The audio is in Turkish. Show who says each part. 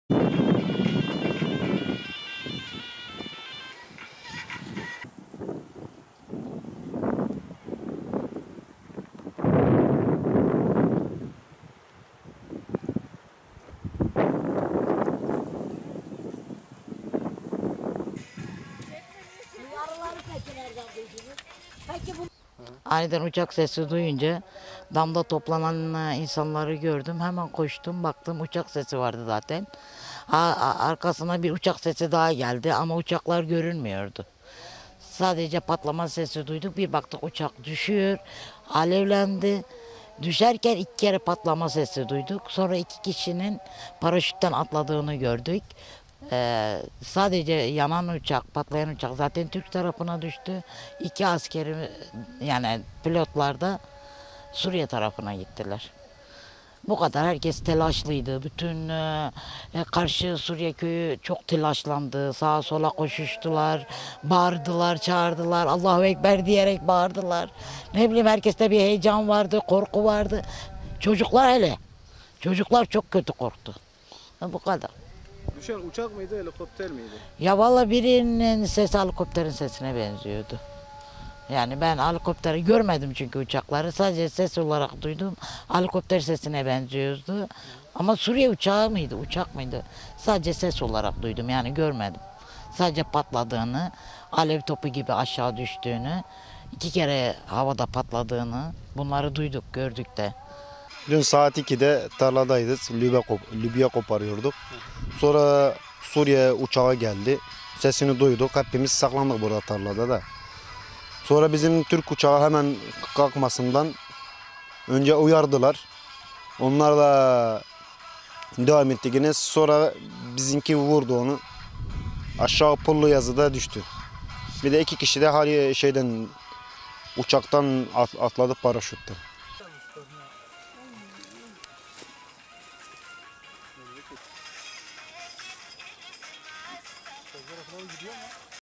Speaker 1: Aniden uçak sesi duyunca damda toplanan insanları gördüm. Hemen koştum, baktım uçak sesi vardı zaten. Arkasına bir uçak sesi daha geldi ama uçaklar görünmüyordu. Sadece patlama sesi duyduk. Bir baktık uçak düşüyor, alevlendi. Düşerken 2 kere patlama sesi duyduk. Sonra 2 kişinin paraşütten atladığını gördük. Sadece yanan uçak, patlayan uçak zaten Türk tarafına düştü. 2 askeri yani pilotlar da Suriye tarafına gittiler. Bu kadar herkes telaşlıydı. Bütün karşı Suriye köyü çok telaşlandı. Sağa sola koşuştular. Bağırdılar, çağırdılar. Allahu Ekber diyerek bağırdılar. Ne bileyim herkeste bir heyecan vardı, korku vardı. Çocuklar hele. Çocuklar çok kötü korktu. Bu kadar.
Speaker 2: Düşen uçak mıydı, helikopter miydi?
Speaker 1: Ya valla birinin sesi helikopterin sesine benziyordu. Yani ben helikopteri görmedim çünkü uçakları. Sadece ses olarak duydum. Helikopter sesine benziyordu. Ama Suriye uçağı mıydı, uçak mıydı? Sadece ses olarak duydum yani görmedim. Sadece patladığını, alev topu gibi aşağı düştüğünü, 2 kere havada patladığını bunları duyduk, gördük de.
Speaker 3: Dün saat 2'de tarladaydık. Libya koparıyorduk. Sonra Suriye uçağı geldi. Sesini duyduk. Hepimiz saklandık burada tarlada da. Sonra bizim Türk uçağı hemen kalkmasından önce uyardılar. Onlar da devam etti yine. Sonra bizimki vurdu onu. Aşağı Pullu Yazı'da düştü. Bir de 2 kişi de uçaktan atladı paraşütten.